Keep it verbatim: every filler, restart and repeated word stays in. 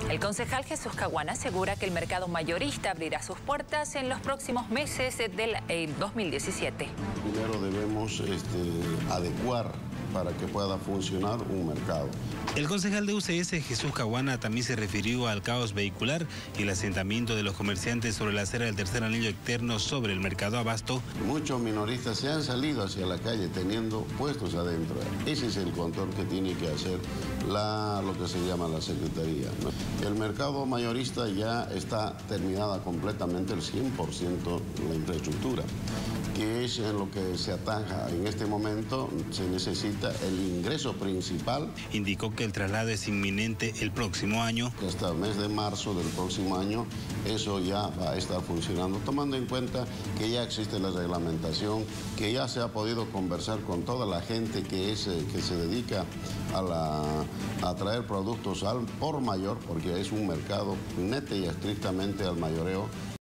El concejal Jesús Caguana asegura que el mercado mayorista abrirá sus puertas en los próximos meses del eh, dos mil diecisiete. Primero debemos este, adecuar para que pueda funcionar un mercado. El concejal de U C S, Jesús Caguana, también se refirió al caos vehicular y el asentamiento de los comerciantes sobre la acera del tercer anillo externo sobre el mercado Abasto. Muchos minoristas se han salido hacia la calle teniendo puestos adentro. Ese es el control que tiene que hacer la, lo que se llama la Secretaría, ¿no? El mercado mayorista ya está terminada completamente el cien por ciento de la infraestructura, que es en lo que se ataja en este momento. Se necesita el ingreso principal. Indicó que el traslado es inminente el próximo año. Hasta el mes de marzo del próximo año eso ya va a estar funcionando, tomando en cuenta que ya existe la reglamentación, que ya se ha podido conversar con toda la gente que, es, que se dedica a, la, a traer productos al por mayor, porque es un mercado neta y estrictamente al mayoreo.